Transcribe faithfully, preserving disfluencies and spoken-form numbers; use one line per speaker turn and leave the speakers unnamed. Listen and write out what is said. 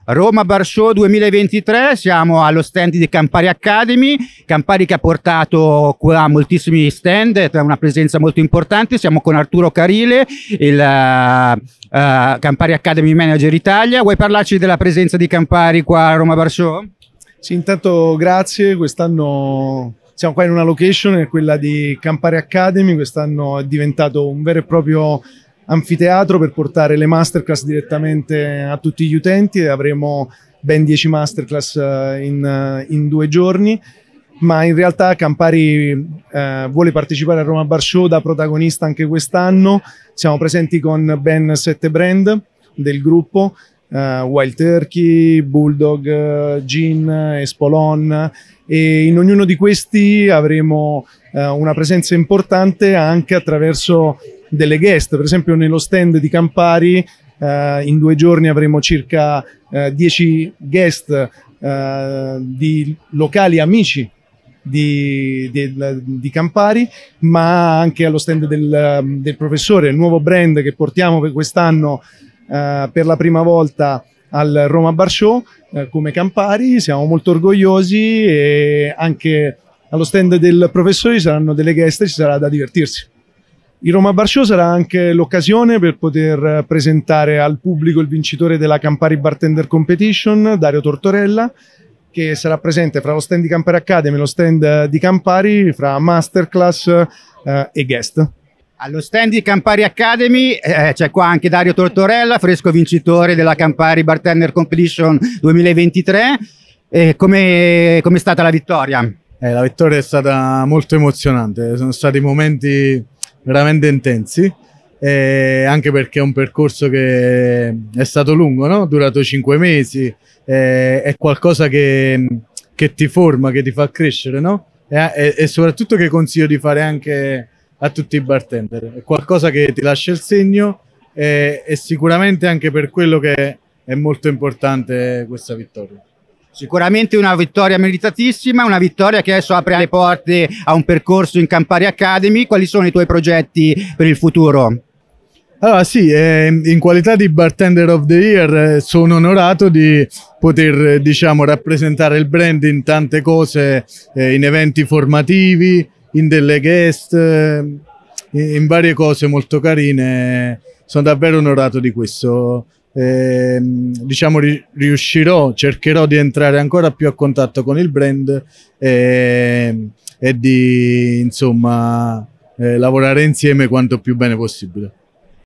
Roma Bar Show duemilaventitré, siamo allo stand di Campari Academy, Campari che ha portato qua moltissimi stand, una presenza molto importante. Siamo con Arturo Carile, il uh, uh, Campari Academy Manager Italia. Vuoi parlarci della presenza di Campari qua a Roma Bar Show?
Sì, intanto grazie. Quest'anno siamo qua in una location, è quella di Campari Academy. Quest'anno è diventato un vero e proprio anfiteatro per portare le masterclass direttamente a tutti gli utenti, e avremo ben dieci masterclass in, in due giorni. Ma in realtà Campari eh, vuole partecipare al Roma Bar Show da protagonista anche quest'anno. Siamo presenti con ben sette brand del gruppo, eh, Wild Turkey, Bulldog, Gin, Espolon, e in ognuno di questi avremo eh, una presenza importante anche attraverso delle guest. Per esempio nello stand di Campari eh, in due giorni avremo circa eh, dieci guest eh, di locali amici di, di, di Campari, ma anche allo stand del, del professore, il nuovo brand che portiamo per quest'anno eh, per la prima volta al Roma Bar Show eh, come Campari. Siamo molto orgogliosi, e anche allo stand del professore ci saranno delle guest, ci sarà da divertirsi. Il Roma Bar Show sarà anche l'occasione per poter presentare al pubblico il vincitore della Campari Bartender Competition, Dario Tortorella, che sarà presente fra lo stand di Campari Academy e lo stand di Campari, fra masterclass eh, e guest.
Allo stand di Campari Academy eh, c'è qua anche Dario Tortorella, fresco vincitore della Campari Bartender Competition duemilaventitré. Eh, come è stata la vittoria?
Eh, la vittoria è stata molto emozionante, sono stati momenti veramente intensi, eh, anche perché è un percorso che è stato lungo, no? Durato cinque mesi, eh, è qualcosa che, che ti forma, che ti fa crescere, no? E, e, e soprattutto che consiglio di fare anche a tutti i bartender. È qualcosa che ti lascia il segno, e, e sicuramente anche per quello che è molto importante questa vittoria.
Sicuramente una vittoria meritatissima, una vittoria che adesso apre le porte a un percorso in Campari Academy. Quali sono i tuoi progetti per il futuro?
Allora sì, eh, in qualità di Bartender of the Year eh, sono onorato di poter eh, diciamo rappresentare il brand in tante cose, eh, in eventi formativi, in delle guest, eh, in varie cose molto carine. Sono davvero onorato di questo. Eh, diciamo riuscirò, cercherò di entrare ancora più a contatto con il brand e, e di insomma eh, lavorare insieme quanto più bene possibile.